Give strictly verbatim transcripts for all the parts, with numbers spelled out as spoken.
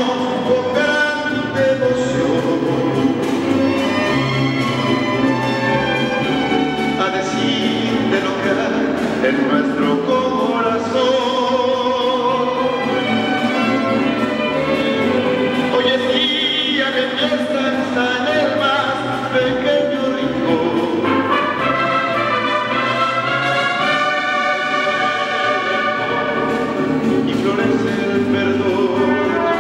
con gran devoción a decirte lo que hay en nuestro corazón. Hoy es día de fiesta en el más pequeño rincón. Y florece el perdón.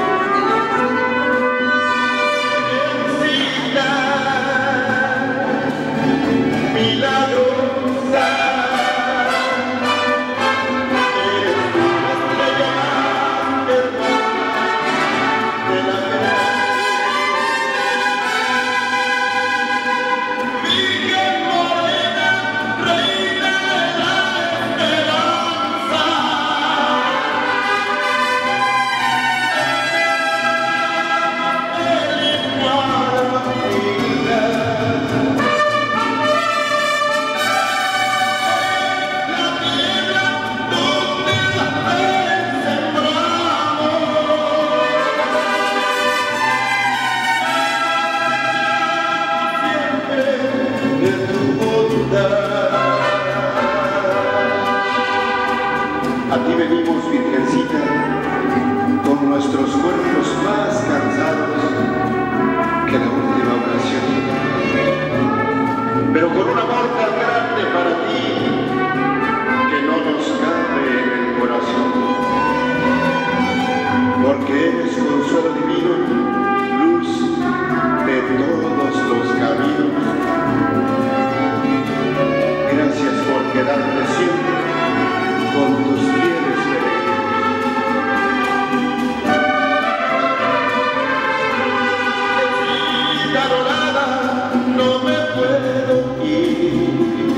A ti venimos, Virgencita, con nuestros cuerpos más cansados que la última oración, pero con un amor tan grande para ti que no nos cabe en el corazón, porque eres consuelo divino, luz de todos los caminos. Gracias por quedarte siempre con tus fieles peregrinos. Vida dorada, no me puedo ir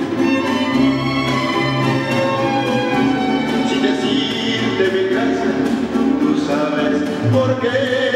sin decirte mi gracia, tú sabes por qué.